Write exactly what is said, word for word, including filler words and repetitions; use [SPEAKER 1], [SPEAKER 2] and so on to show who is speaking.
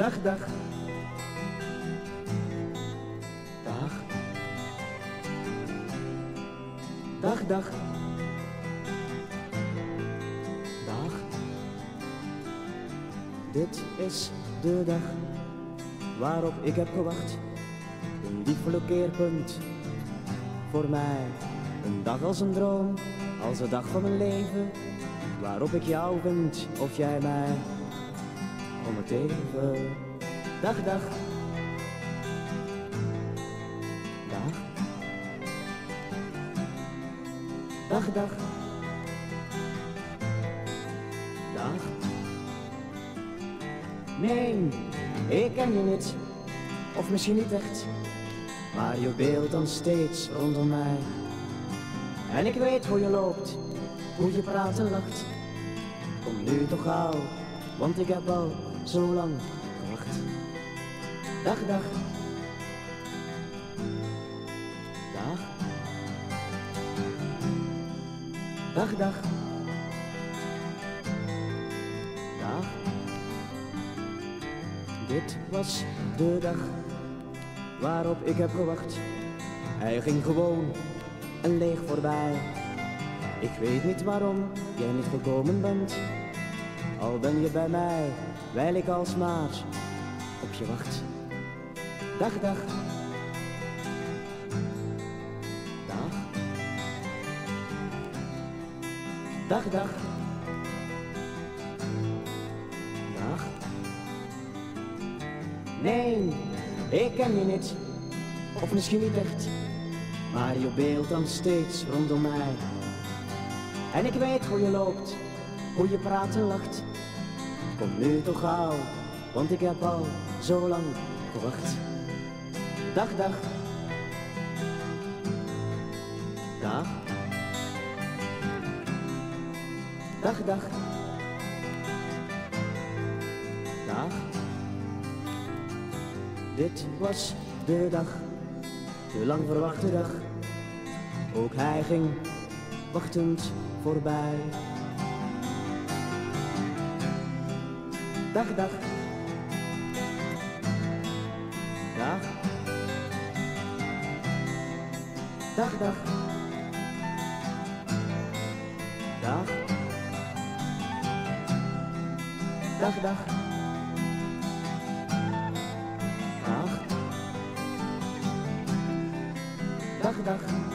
[SPEAKER 1] Dag, dag. Dag. Dag, dag. Dag. Dit is de dag waarop ik heb gewacht. Een lieflijk keerpunt voor mij. Een dag als een droom, als de dag van mijn leven. Waarop ik jou vind of jij mij. Om het even. Dag, dag. Dag. Dag, dag. Dag. Nee, ik ken je niet. Of misschien niet echt. Maar je beeld dan steeds rondom mij. En ik weet hoe je loopt, hoe je praat en lacht. Kom nu toch gauw, want ik heb al zo lang gewacht. Dag, dag. Dag. Dag, dag. Dag. Dit was de dag waarop ik heb gewacht. Hij ging gewoon en leeg voorbij. Ik weet niet waarom jij niet gekomen bent. Al ben je bij mij, wijl ik alsmaar op je wacht. Dag, dag. Dag. Dag, dag. Dag. Nee, ik ken je niet. Of misschien niet echt. Maar je beeld dan steeds rondom mij. En ik weet hoe je loopt, hoe je praat en lacht. Kom nu toch gauw, want ik heb al zo lang gewacht. Dag, dag. Dag. Dag, dag. Dag. Dit was de dag, de lang verwachte dag. Ook hij ging wachtend voorbij. Dag, dag. Dag. Dag, dag. Dag. Dag, dag. Dag. Dag, dag.